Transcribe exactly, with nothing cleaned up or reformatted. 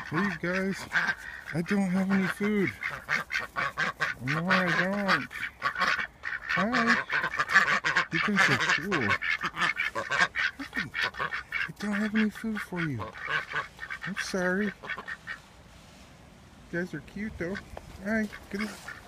Leave, guys. I don't have any food. No, I don't. Hi. You guys are cool. I don't have any food for you. I'm sorry. You guys are cute, though. Hi. Good luck.